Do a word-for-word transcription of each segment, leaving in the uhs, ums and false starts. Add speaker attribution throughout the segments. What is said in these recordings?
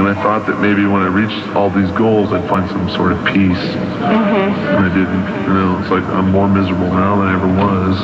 Speaker 1: And I thought that maybe when I reached all these goals, I'd find some sort of peace.
Speaker 2: Mm-hmm.
Speaker 1: And I didn't. You know, it's like I'm more miserable now than I ever was.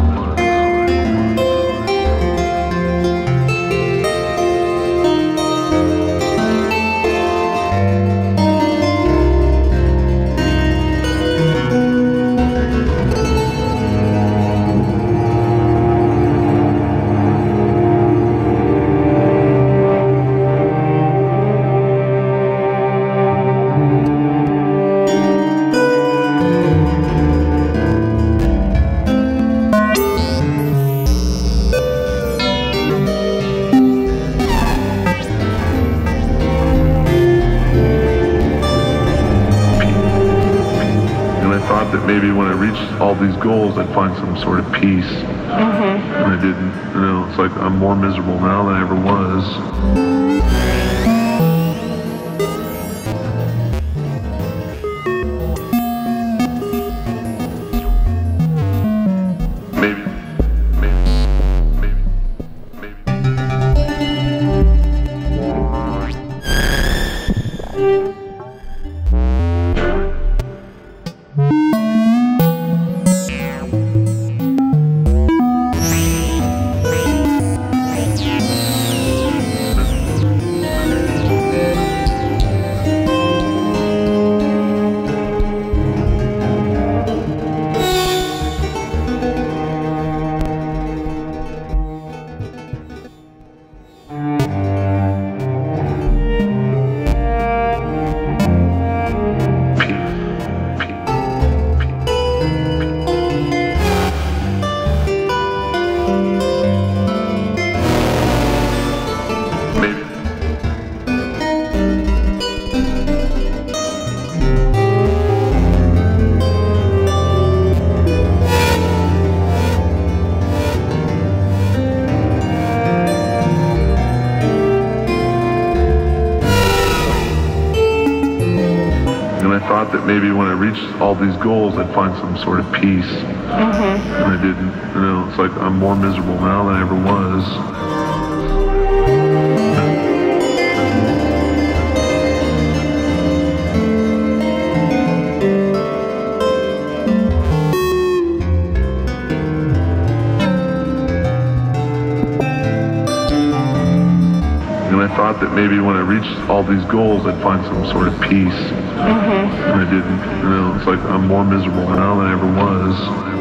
Speaker 1: That maybe when I reached all these goals, I'd find some sort of peace.
Speaker 2: Mm-hmm.
Speaker 1: And I didn't. You know, it's like I'm more miserable now than I ever was. Maybe, maybe, maybe, maybe. And I thought that maybe when I reached all these goals, I'd find some sort of peace.
Speaker 2: Mm-hmm.
Speaker 1: And I didn't. You know, it's like I'm more miserable now than I ever was. And I thought that maybe when I reached all these goals, I'd find some sort of peace.
Speaker 2: Mm-hmm.
Speaker 1: And I didn't. You know, it's like I'm more miserable now than I ever was.